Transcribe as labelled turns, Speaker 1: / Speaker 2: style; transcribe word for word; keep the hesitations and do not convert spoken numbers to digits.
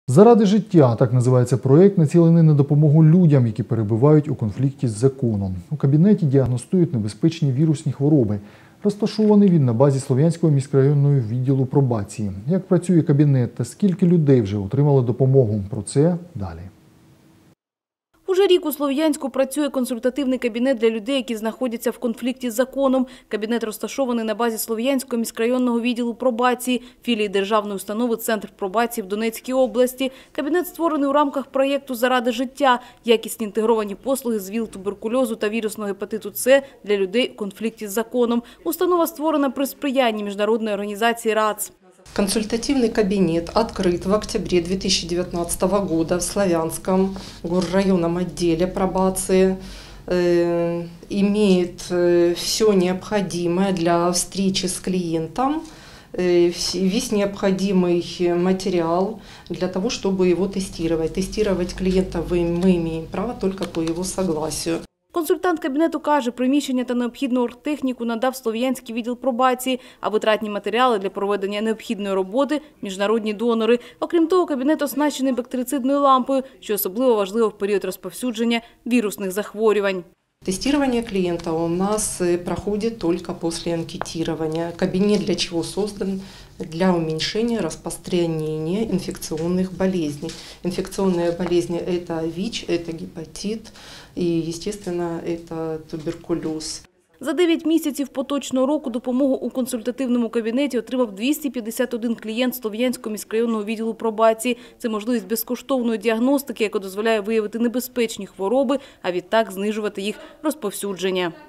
Speaker 1: Заради життя – так називається проєкт, націлений на допомогу людям, які перебувають у конфлікті з законом. У кабінеті діагностують небезпечні вірусні хвороби. Розташований він на базі Слов'янського міськрайонного відділу пробації. Як працює кабінет та скільки людей вже отримали допомогу – про це далі.
Speaker 2: Уже рік у Слов'янську працює консультативний кабінет для людей, які знаходяться в конфлікті з законом. Кабінет розташований на базі Слов'янського міськрайонного відділу пробації, філії державної установи «Центр пробації» в Донецькій області. Кабінет створений у рамках проєкту «Заради життя» – якісні інтегровані послуги з ВІЛ-туберкульозу та вірусного гепатиту С для людей у конфлікті з законом. Установа створена при сприянні міжнародної організації РАЦ.
Speaker 3: Консультативный кабинет открыт в октябре две тысячи девятнадцатого года в Славянском горрайонном отделе пробации. Э, имеет э, все необходимое для встречи с клиентом, э, весь необходимый материал для того, чтобы его тестировать. Тестировать клиента мы имеем право только по его согласию.
Speaker 2: Консультант кабінету каже, приміщення та необхідну оргтехніку надав Слов'янський відділ пробації, а витратні матеріали для проведення необхідної роботи – міжнародні донори. Окрім того, кабінет оснащений бактерицидною лампою, що особливо важливо в період розповсюдження вірусних захворювань.
Speaker 3: Тестирование клиента у нас проходит только после анкетирования. Кабинет для чего создан? Для уменьшения распространения инфекционных болезней. Инфекционные болезни – это ВИЧ, это гепатит и, естественно, это туберкулез.
Speaker 2: За дев'ять місяців поточного року допомогу у консультативному кабінеті отримав двісті п'ятдесят один клієнт Слов'янського міськрайонного відділу пробації. Це можливість безкоштовної діагностики, яка дозволяє виявити небезпечні хвороби, а відтак знижувати їх розповсюдження.